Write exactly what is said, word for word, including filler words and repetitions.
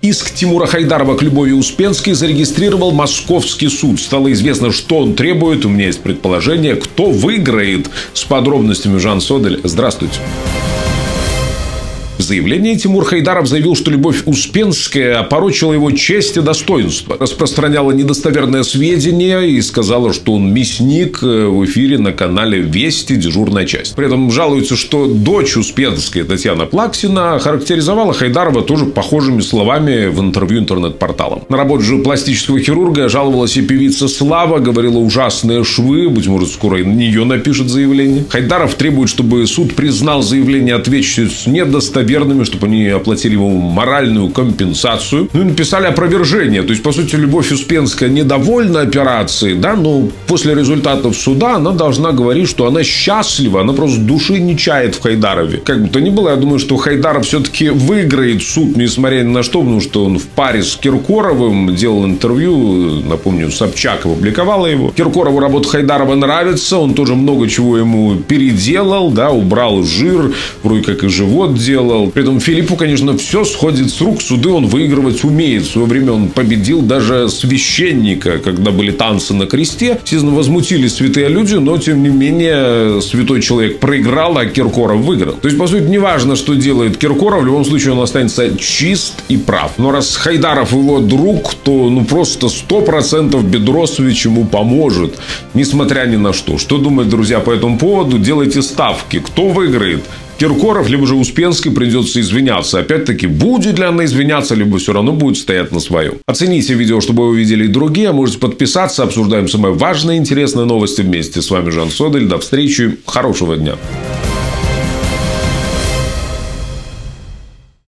Иск Тимура Хайдарова к Любови Успенской зарегистрировал московский суд. Стало известно, что он требует. У меня есть предположение, кто выиграет. С подробностями Жан Содель. Здравствуйте. В заявлении Тимур Хайдаров заявил, что Любовь Успенская опорочила его честь и достоинство, распространяла недостоверные сведения и сказала, что он мясник в эфире на канале «Вести», дежурная часть. При этом жалуется, что дочь Успенской, Татьяна Плаксина, характеризовала Хайдарова тоже похожими словами в интервью интернет-порталам. На работе же пластического хирурга жаловалась и певица Слава, говорила ужасные швы, быть может, скоро и на нее напишет заявление. Хайдаров требует, чтобы суд признал заявление ответчиц недостоверным, чтобы они оплатили ему моральную компенсацию. Ну и написали опровержение. То есть, по сути, Любовь Успенская недовольна операцией, да, но после результатов суда она должна говорить, что она счастлива, она просто души не чает в Хайдарове. Как бы то ни было, я думаю, что Хайдаров все-таки выиграет суд, несмотря ни на что, потому что он в паре с Киркоровым делал интервью, напомню, Собчак опубликовала его. Киркорову работа Хайдарова нравится, он тоже много чего ему переделал, да, убрал жир, вроде как и живот делал. При этом Филиппу, конечно, все сходит с рук. Суды он выигрывать умеет. В свое время он победил даже священника, когда были танцы на кресте. Естественно, возмутились святые люди, но, тем не менее, святой человек проиграл, а Киркоров выиграл. То есть, по сути, неважно, что делает Киркоров, в любом случае он останется чист и прав. Но раз Хайдаров его друг, то ну просто сто процентов Бедросович ему поможет, несмотря ни на что. Что думать, друзья, по этому поводу? Делайте ставки. Кто выиграет? Киркоров, либо же Успенской придется извиняться. Опять-таки, будет ли она извиняться, либо все равно будет стоять на своем. Оцените видео, чтобы вы увидели и другие. Можете подписаться. Обсуждаем самые важные и интересные новости вместе. С вами Жан Содель. До встречи. Хорошего дня.